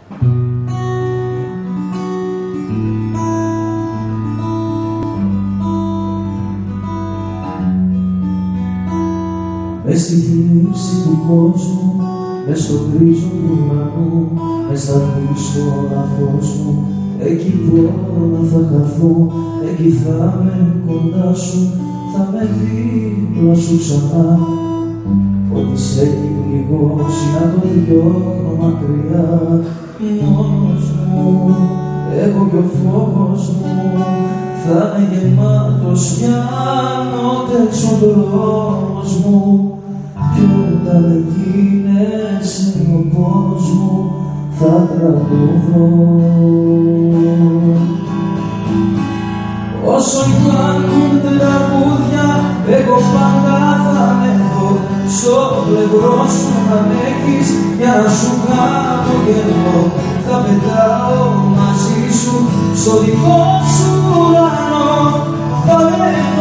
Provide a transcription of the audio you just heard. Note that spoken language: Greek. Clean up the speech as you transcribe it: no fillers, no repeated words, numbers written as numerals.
Μες στη θλίψη του κόσμου, μες στο γκρίζο του ουρανού, μες στα δύσκολα φως μου, εκεί που όλα θα χαθώ, εκεί θα είμαι κοντά σου, θα με δίπλα σου ξανά. Ό,τι σε έχει πληγώσει να το διώχνω μακριά, μόνος μου, εγώ κι ο φόβος μου, θα είναι γεμάτος κι ανώτες ο δρόμος μου, κι όταν γίνεσαι ο πόνος μου, θα τραγουδώ. Όσο υπάρχουν τραγούδια, εγώ πάντα θα ανέχω στο πλευρό σου να μ' έχεις, για να σου κάνω καιρό. Θα πετάω μαζί σου στο δικό σου ουρανό, θα